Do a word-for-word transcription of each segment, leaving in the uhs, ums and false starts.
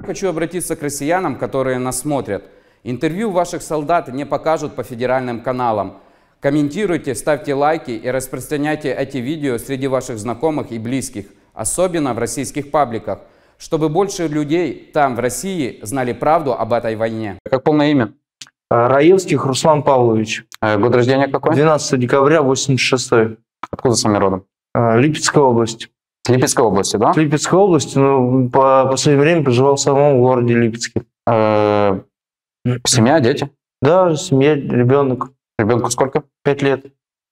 Хочу обратиться к россиянам, которые нас смотрят. Интервью ваших солдат не покажут по федеральным каналам. Комментируйте, ставьте лайки и распространяйте эти видео среди ваших знакомых и близких, особенно в российских пабликах, чтобы больше людей там, в России, знали правду об этой войне. Как полное имя? Раевских Руслан Павлович. А год рождения какой? двенадцатого декабря восемьдесят шестого. Откуда сами родом? Липецкая область. С Липецкой области, да? С Липецкой области, но по последнее время проживал в самом городе Липецке. Э, семья, дети? Да, семья, ребенок. Ребенку сколько? Пять лет.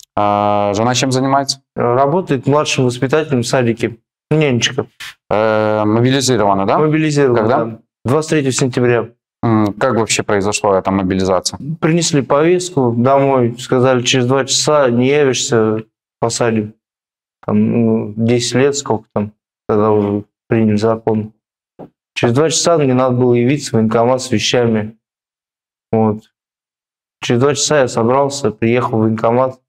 А жена чем занимается? Работает младшим воспитателем в садике. Нянечка. Э, мобилизирована, да? Мобилизирована. Когда? Да. двадцать третьего сентября. Как вообще произошла эта мобилизация? Принесли повестку домой, сказали, через два часа не явишься, посадим. Там, ну, десять лет, сколько там, когда уже приняли закон. Через два часа мне надо было явиться в военкомат с вещами. Вот. Через два часа я собрался, приехал в военкомат.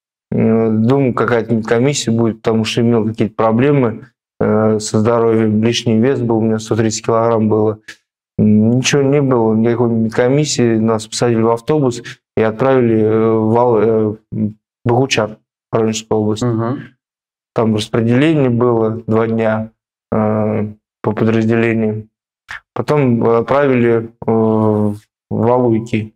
Думал, какая-то комиссия будет, потому что имел какие-то проблемы э, со здоровьем. Лишний вес был, у меня сто тридцать килограмм было. Ничего не было, никакой комиссии. Нас посадили в автобус и отправили в Богучар, Воронежская область. Угу. Там распределение было два дня э, по подразделениям. Потом отправили э, в Валуйки.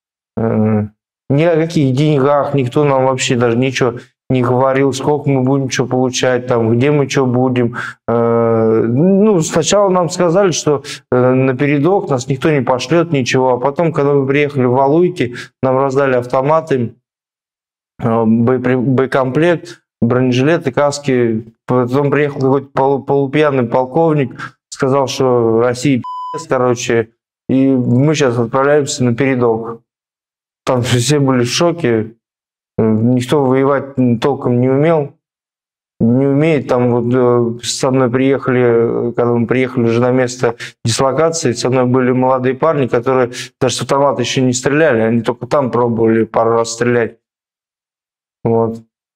Э, ни о каких деньгах никто нам вообще даже ничего не говорил, сколько мы будем что получать, там, где мы что будем. Э, ну, сначала нам сказали, что э, напередок нас никто не пошлет, ничего. А потом, когда мы приехали в Валуйки, нам раздали автоматы, э, боекомплект, бронежилеты, каски. Потом приехал какой-то полу, полупьяный полковник, сказал, что Россия пи***ц, короче, и мы сейчас отправляемся на передок. Там все были в шоке, никто воевать толком не умел, не умеет. Там вот со мной приехали, когда мы приехали уже на место дислокации, со мной были молодые парни, которые даже с автомата еще не стреляли, они только там пробовали пару раз стрелять. Вот.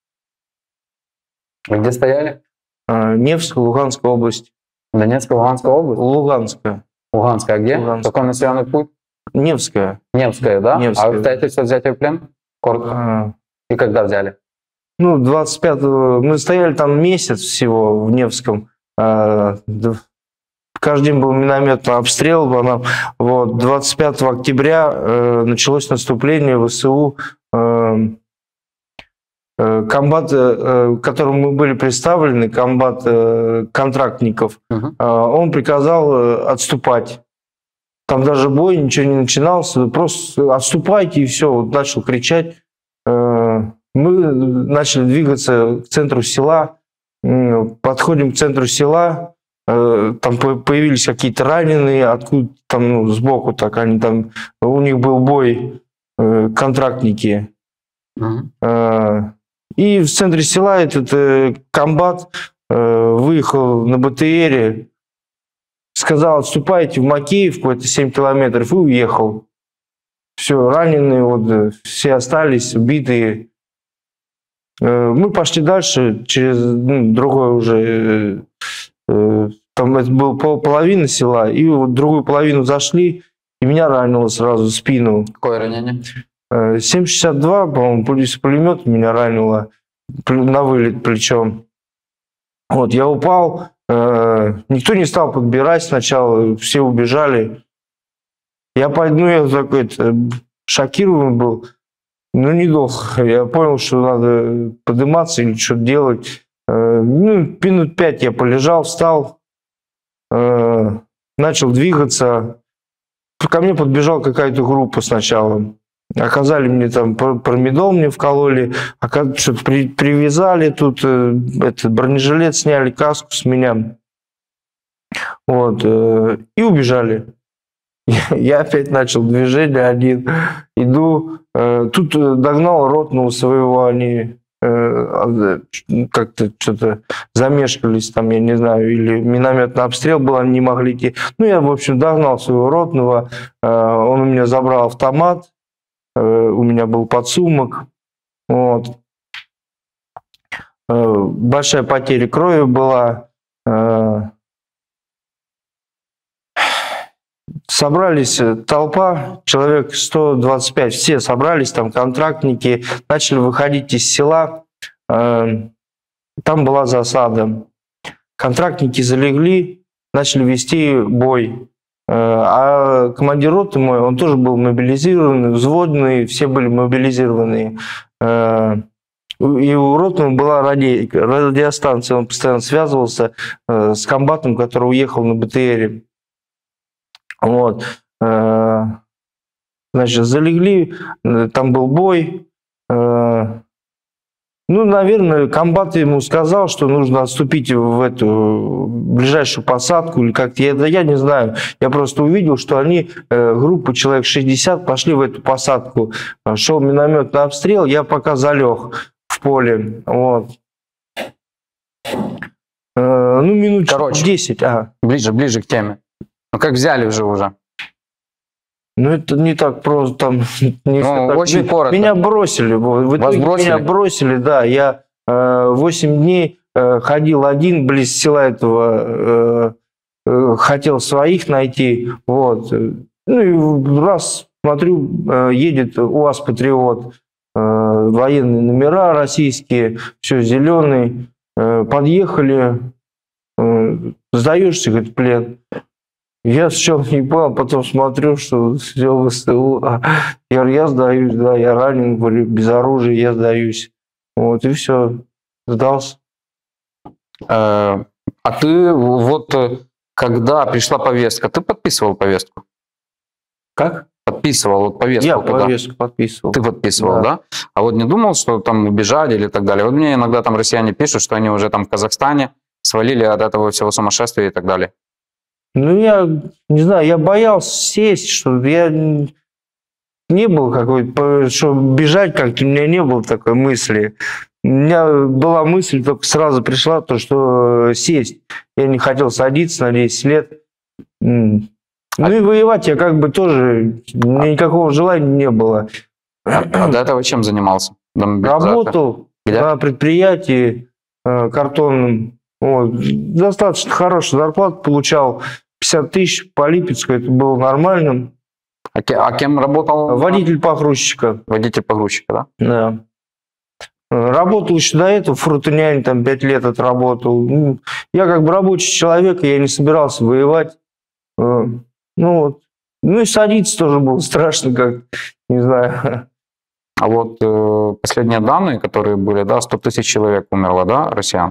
Вы где стояли? Невская, Луганская область. Донецкая, Луганская область? Луганская. Луганская, где? Луганская. Какой населенный пункт? Невская. Невская, да? Невская. А обстоятельства взятия в плен? Коротко. А, И когда взяли? ну, двадцать пятого... Мы стояли там месяц всего в Невском. А, каждый день был минометный обстрел. Вот. двадцать пятого октября э, началось наступление ВСУ. Э, Комбат, к которому мы были представлены, комбат контрактников, uh-huh. он приказал отступать. Там даже бой, ничего не начинался, просто отступайте и все. Вот начал кричать. Мы начали двигаться к центру села, подходим к центру села, там появились какие-то раненые, откуда там, ну, сбоку так, они там, у них был бой, контрактники. Uh-huh. И в центре села этот э, комбат э, выехал на БТРе, сказал, отступайте в Макеевку, это семь километров, и уехал. Все, раненые, вот, все остались, убитые. Э, мы пошли дальше, через ну, другое уже, э, там это было пол, половина села, и вот другую половину зашли, и меня ранило сразу в спину. Какое ранение? семь шестьдесят два, по-моему, из пулемета меня ранило на вылет плечом. Вот, я упал, э, никто не стал подбирать сначала, все убежали. Я пойду, я такой шокированный был, но недолго. Я понял, что надо подниматься или что-то делать. Э, ну, минут пять я полежал, встал, э, начал двигаться. Ко мне подбежала какая-то группа сначала. Оказали мне там промедол, мне вкололи, что-то при, привязали тут, э, этот бронежилет сняли, каску с меня. Вот, э, и убежали. Я, я опять начал движение один, иду, э, тут догнал ротного своего, они э, как-то что-то замешкались там, я не знаю, или минометный обстрел был, они не могли идти. Ну, я, в общем, догнал своего ротного, э, он у меня забрал автомат. У меня был подсумок. Вот. Большая потеря крови была. собрались э, толпа, человек сто двадцать пять, все собрались, там контрактники, начали выходить из села. Э, Там была засада. Контрактники залегли, начали вести бой. Э, А командир роты мой, он тоже был мобилизированный, взводный, все были мобилизированные. Э, И у ротного была ради... радиостанция, он постоянно связывался э, с комбатом, который уехал на БТРе. Вот. Э, Значит, залегли, э, там был бой. Э, Ну, наверное, комбат ему сказал, что нужно отступить в эту ближайшую посадку или как-то. Я, я не знаю. Я просто увидел, что они, э, группа человек шестьдесят, пошли в эту посадку. Шел минометный обстрел, я пока залег в поле. Вот. Э, ну, минут Короче. десять. А. Ближе, ближе к теме. Ну как взяли уже уже? Ну, это не так просто. Там, не Ну, так. очень Ме- коротко. Меня бросили. В итоге бросили? меня бросили, да. Я э, восемь дней э, ходил один близ села этого, э, э, хотел своих найти. Вот. Ну и раз смотрю, э, едет УАЗ «Патриот», э, военные номера российские, все зеленый. Э, подъехали, э, сдаешься, говорит, плен. Я сначала не понял, потом смотрю, что все ВСУ. А, я говорю, я сдаюсь, да, я ранен, говорю, без оружия, я сдаюсь. Вот, и все, сдался. Э, А ты вот, э, когда пришла повестка, ты подписывал повестку? Как? Подписывал вот повестку? Я когда? повестку подписывал. Ты подписывал, Да. да. А вот не думал, что там убежали или так далее? Вот мне иногда там россияне пишут, что они уже там в Казахстане свалили от этого всего сумасшествия и так далее. Ну, я не знаю, я боялся сесть, что я н- не был какой-то, что бежать как-то, у меня не было такой мысли. У меня была мысль, только сразу пришла, то, что сесть. Я не хотел садиться на десять лет. М. Ну и воевать я как бы тоже, у меня никакого желания не было. А до этого чем занимался? До мобилизации? Работал Где? на предприятии э, картонном. Вот. Достаточно хорошую зарплату получал. пятьдесят тысяч по Липецку, это было нормально. А, ке- а кем работал? Водитель погрузчика. Водитель погрузчика, да? Да. Э, Работал еще до этого, фрутоняне, там пять лет отработал. Ну, я как бы рабочий человек, и я не собирался воевать. Э, Ну вот. Ну и садиться тоже было страшно, как, не знаю. А вот э, последние данные, которые были, да, сто тысяч человек умерло, да, россиян.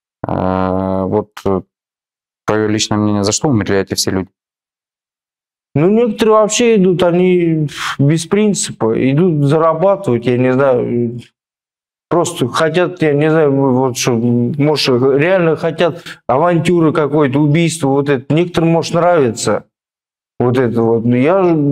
Э, вот э, твое личное мнение, за что умерли эти все люди? Ну, некоторые вообще идут, они без принципа, идут зарабатывать, я не знаю, просто хотят, я не знаю, вот что, может, реально хотят авантюры какой-то, убийство, вот это. Некоторым, может, нравится вот это вот, но я же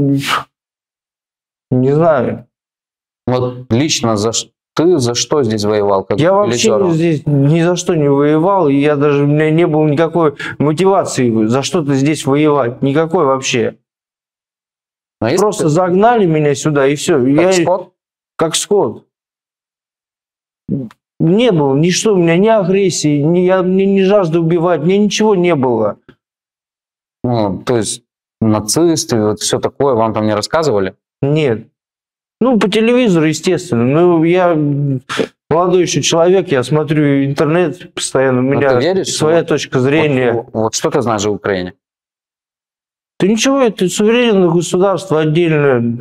не знаю. Вот лично за ш- ты за что здесь воевал? Как Я вообще милиционер? здесь ни за что не воевал, и я даже, у меня не было никакой мотивации за что-то здесь воевать, никакой вообще. Но если Просто ты загнали меня сюда, и все. как Я скот, как скот. Не было ничто, у меня ни агрессии, ни, я, мне ни жажды убивать, мне ничего не было. ну, то есть нацисты, вот все такое, вам там не рассказывали? Нет. Ну, по телевизору, естественно. Ну, я молодой еще человек, я смотрю интернет постоянно, у Но меня ты веришь, своя вот- точка зрения. Вот, вот что ты знаешь о Украине? Да ничего, это суверенное государство отдельное.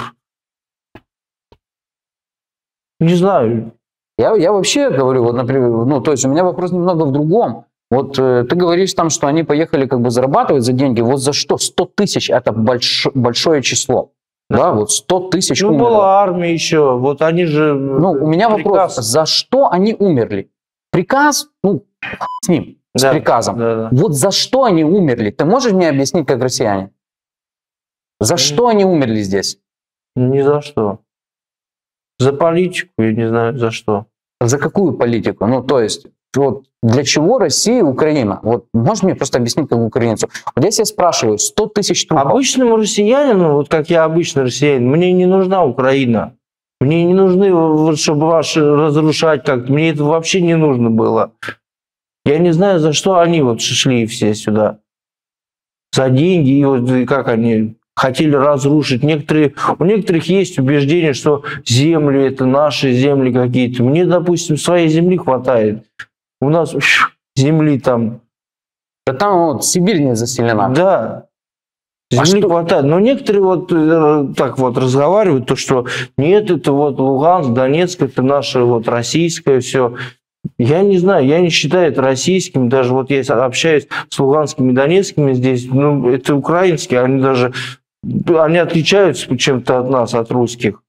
Не знаю. Я, я вообще говорю, вот, например, ну, то есть у меня вопрос немного в другом. Вот э, ты говоришь там, что они поехали как бы зарабатывать за деньги. Вот за что? сто тысяч – это больш, большое число. Да, вот сто тысяч Ну, умерло. была армия еще, вот они же... Ну, у меня вопрос, приказ- за что они умерли? Приказ, ну, с ним, с Да, приказом. да, да. Вот за что они умерли? Ты можешь мне объяснить, как россияне? За что они умерли здесь? Ни за что. За политику, я не знаю, за что. За какую политику? Ну, то есть, вот для чего Россия и Украина? Вот можешь мне просто объяснить, как украинцу? Вот если я спрашиваю, сто тысяч трупов. Обычному россиянину, вот как я обычный россиянин, мне не нужна Украина. Мне не нужны, вот, чтобы вас разрушать как-то. Мне это вообще не нужно было. Я не знаю, за что они вот шли все сюда. За деньги, и вот и как они... хотели разрушить. Некоторые, у некоторых есть убеждение, что земли это наши земли какие-то. Мне, допустим, своей земли хватает. У нас земли там... Да там вот Сибирь не заселена. Да. А Земли что- хватает. Но некоторые вот э, так вот разговаривают, то что нет, это вот Луганск, Донецк, это наше вот российское все. Я не знаю, я не считаю это российским. Даже вот я общаюсь с луганскими и донецкими здесь, ну, это украинские, они даже, они отличаются чем-то от нас, от русских.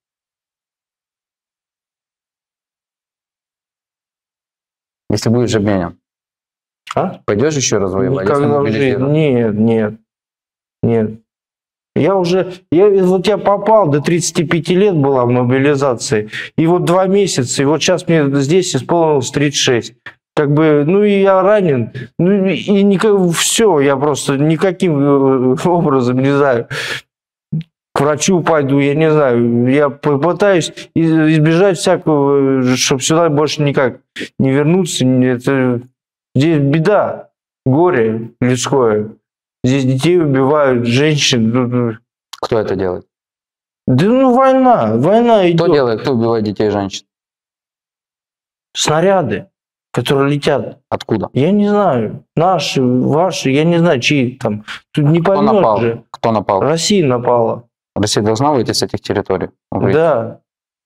Если будешь обменен, А? пойдешь еще раз воевать? если Никогда в жизни. мобилизируют? Нет, нет, нет. Я уже, я, вот я попал, до тридцати пяти лет была в мобилизации, и вот два месяца, и вот сейчас мне здесь исполнилось тридцать шесть. Как бы, ну и я ранен, ну и никак, все, я просто никаким образом, не знаю, к врачу пойду, я не знаю, я попытаюсь избежать всякого, чтобы сюда больше никак не вернуться, это, здесь беда, горе людское. Здесь детей убивают, женщин. Кто это делает? Да ну война, война идет. Кто делает, кто убивает детей и женщин? Снаряды, которые летят. Откуда? Я не знаю, наши, ваши, я не знаю, чьи там. Тут не Кто поймешь напал? же. Кто напал? Россия напала. Россия должна выйти с этих территорий? Выйти. Да,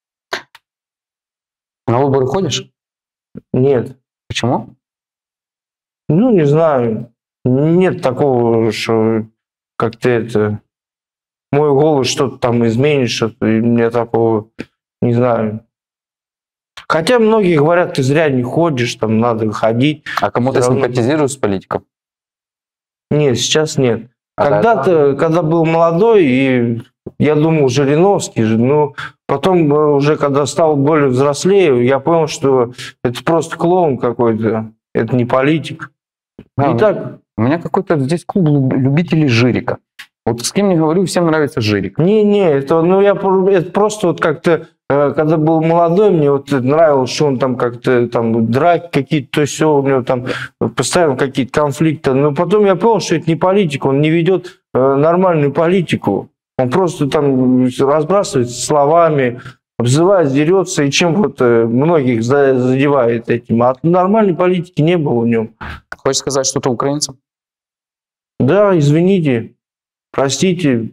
На выборы ходишь? нет. Почему? Ну, не знаю. Нет такого, что как-то это... Мой голос что-то там изменит, что-то, и мне такого не знаю. Хотя многие говорят, ты зря не ходишь, там надо ходить. А кому ты Всё равно- симпатизируешь с политиком? Нет, сейчас нет. А Когда-то, когда был молодой, и я думал, Жириновский же, но потом э, уже, когда стал более взрослее, я понял, что это просто клоун какой-то, это не политик. Да, И так, У меня какой-то здесь клуб люб- любителей Жирика. Вот с кем не говорю, всем нравится Жирик. не-не, это, ну, я, про- это просто вот как-то, э, когда был молодой, мне вот это нравилось, что он там как-то, там, драки какие-то, то все, у него там постоянно какие-то конфликты. Но потом я понял, что это не политик, он не ведет э, нормальную политику. Он просто там разбрасывается словами, обзывает, дерется, и чем вот э, многих за- задевает этим. А нормальной политики не было в нем. Хочешь сказать что-то украинцам? Да, извините, простите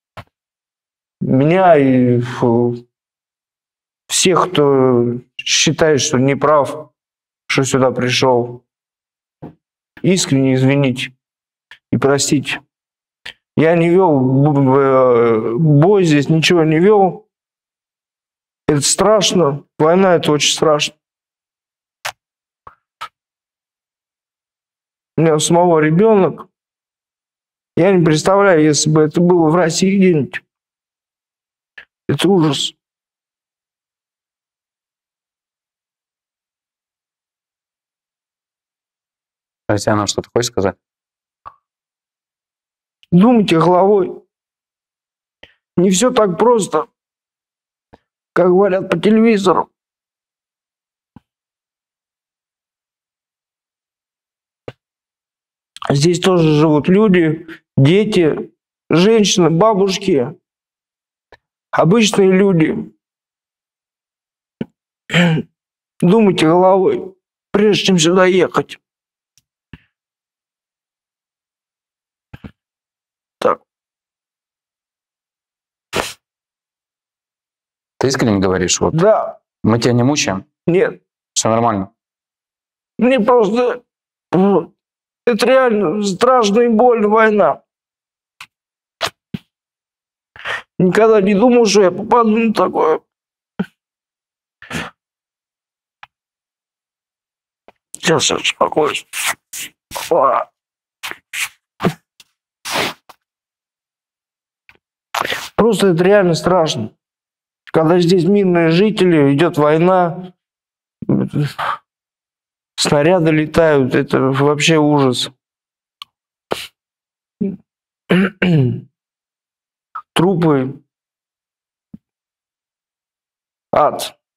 меня и фу, всех, кто считает, что не прав, что сюда пришел. Искренне извините и простите. Я не вел б- э, бой здесь, ничего не вел. Это страшно. Война — это очень страшно. У меня у самого ребенок. Я не представляю, если бы это было в России где-нибудь. Это ужас. Россиянам что-то хочешь сказать? Думайте головой. Не все так просто, как говорят по телевизору. Здесь тоже живут люди, дети, женщины, бабушки, обычные люди. Думайте головой, прежде чем сюда ехать. Так, Ты искренне говоришь? Вот да, мы тебя не мучаем? нет. Все нормально? Мне просто... вот, это реально страшно и больно война. Никогда не думал, что я попаду на такое. Сейчас я успокоюсь. А. Просто это реально страшно. Когда здесь мирные жители, идет война, снаряды летают, это вообще ужас. Трупы. Ад.